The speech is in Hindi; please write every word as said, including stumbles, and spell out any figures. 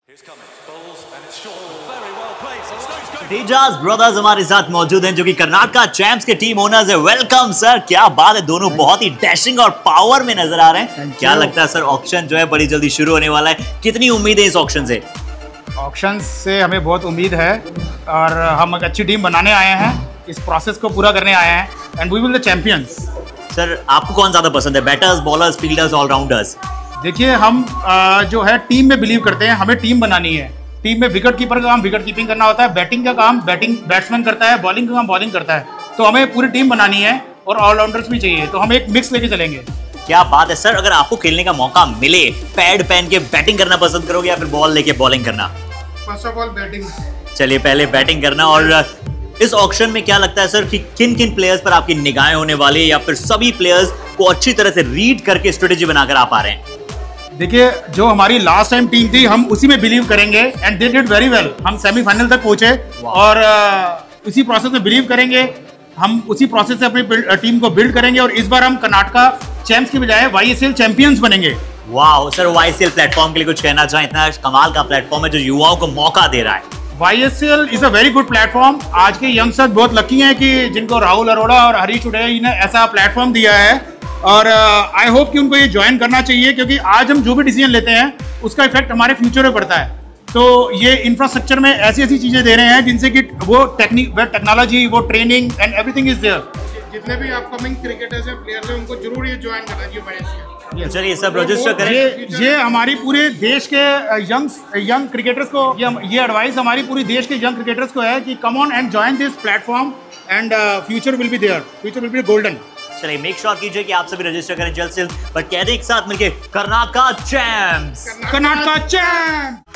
तेजाज ब्रदर्स हमारे साथ मौजूद हैं जो कि कर्नाटका चैंप्स के टीम ओनर्स है। वेलकम सर, क्या बात है, दोनों बहुत ही डैशिंग और पावर में नजर आ रहे हैं। क्या लगता है सर, ऑक्शन जो है बड़ी जल्दी शुरू होने वाला है, कितनी उम्मीद है इस ऑक्शन से? ऑक्शन से हमें बहुत उम्मीद है और हम एक अच्छी टीम बनाने आए हैं, इस प्रोसेस को पूरा करने आए हैं and we will the champions. Sir आपको कौन ज्यादा पसंद है, बैटर्स, बॉलर्स, फील्डर्स, ऑलराउंडर्स? देखिए, हम आ, जो है टीम में बिलीव करते हैं, हमें टीम बनानी है। टीम में विकेट कीपर का काम विकेट कीपिंग करना होता है, बैटिंग का काम बैटिंग बैट्समैन करता है, बॉलिंग का काम बॉलिंग करता है। तो हमें पूरी टीम बनानी है और ऑलराउंडर्स भी चाहिए, तो हम एक मिक्स लेके चलेंगे। क्या बात है सर, अगर आपको खेलने का मौका मिले, पैड पहन के बैटिंग करना पसंद करोगे या फिर बॉल लेके बॉलिंग करना? First of all batting. चलिए पहले बैटिंग करना। और इस ऑक्शन में क्या लगता है सर कि किन किन प्लेयर्स पर आपकी निगाहें होने वाली है या फिर सभी प्लेयर्स को अच्छी तरह से रीड करके स्ट्रेटेजी बनाकर आ पा रहे हैं? देखिए, जो हमारी लास्ट टाइम टीम थी हम उसी में बिलीव करेंगे and they did very well. हम सेमीफाइनल तक पहुंचे और uh, उसी प्रोसेस में बिलीव करेंगे। हम उसी प्रोसेस से अपनी टीम को बिल्ड करेंगे और इस बार हम कर्नाटका चैंप्स की बजाय वाईएसएल चैंपियंस बनेंगे। वाह सर, वाईएसएल प्लेटफॉर्म के लिए कुछ कहना चाहें? इतना कमाल का प्लेटफॉर्म है जो युवाओं को मौका दे रहा है। YSL is a very good platform. आज के यंगस्टर्स बहुत लकी हैं कि जिनको राहुल अरोड़ा और हरीश उडे ने ऐसा प्लेटफॉर्म दिया है और आई uh, होप कि उनको ये ज्वाइन करना चाहिए, क्योंकि आज हम जो भी डिसीजन लेते हैं उसका इफेक्ट हमारे फ्यूचर में पड़ता है। तो ये इंफ्रास्ट्रक्चर में ऐसी ऐसी चीजें दे रहे हैं जिनसे कि वो टेक्निक, वो टेक्नोलॉजी, वो training and everything is there. जितने भी अपकमिंग क्रिकेटर्स हैं, प्लेयर्स हैं, उनको जरूर ये ज्वाइन करना चाहिए वाईएसएल। चलिए सब रजिस्टर करें। ये ये हमारी पूरे देश के यंग यंग क्रिकेटर्स को ये ये एडवाइस हमारी पूरी देश के यंग क्रिकेटर्स को है कि come on and join this platform and future will be there, future will be golden. चलिए मेक श्योर कीजिए कि आप सभी रजिस्टर करें जल्द से जल्द, पर कह दें एक साथ मिलके कर्नाटका चैंप्स, कर्नाटका चैंप्स।